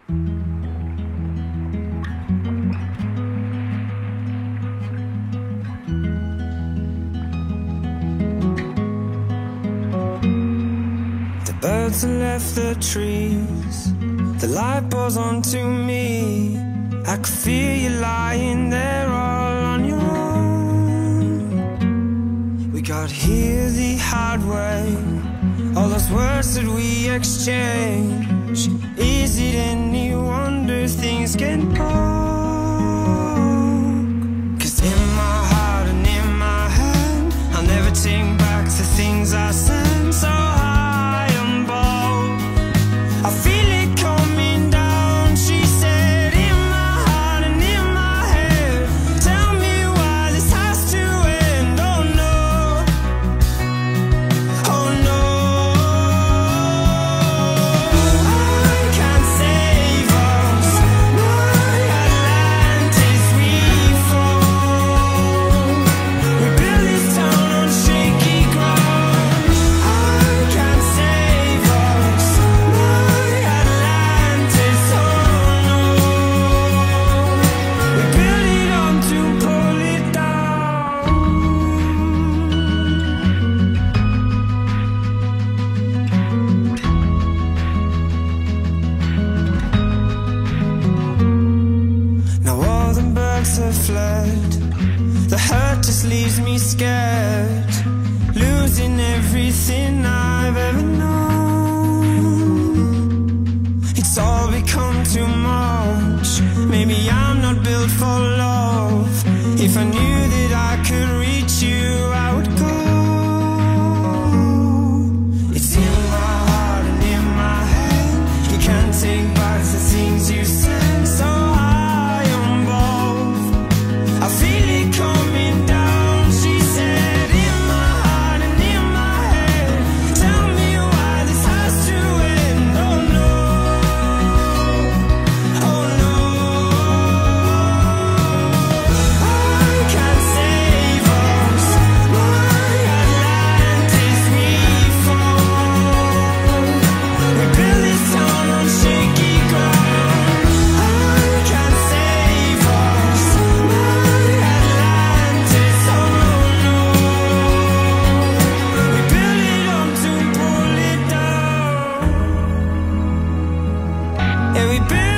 Birds have left the trees, the light pours onto me. I could feel you lying there all on your own. We got here the hard way, all those words that we exchange. Is it any wonder things get broke? 'Cause in my heart and in my head, I'll never take back the things I said. So I feel it coming down, she said, in my heart and in my head. Tell me why this has to end. Oh no, oh no. I can't save us, my Atlantis, we fall. We built this town on shaky ground. I can't save us, have fled. The hurt just leaves me scared, losing everything I've ever known. It's all become too much. Maybe I'm not built for love. If I knew that I could reach you, I would go. It's in my heart and in my head. You can't take back the things you said. So I feel it coming down, she said, in my heart and in my head. Tell me why this has to end. Oh no, oh no. I can't save us, my Atlantis, we fall. We built this town on shaky ground. I can't save us, we built